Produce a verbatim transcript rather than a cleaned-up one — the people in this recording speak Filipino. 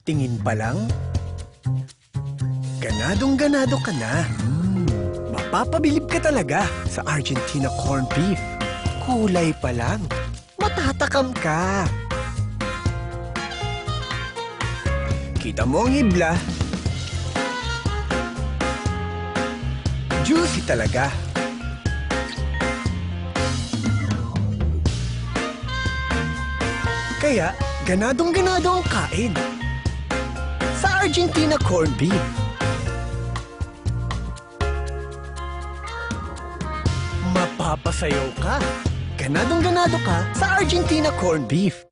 Tingin pa lang, ganadong-ganado ka na. Mapapabilib ka talaga sa Argentina corned beef. Kulay pa lang, matatakam ka. Kita mo ang hibla. Juicy talaga. Kaya, ganadong-ganado ang kain sa Argentina corned beef. Mapapasayaw ka. Ganadong-ganado ka sa Argentina corned beef.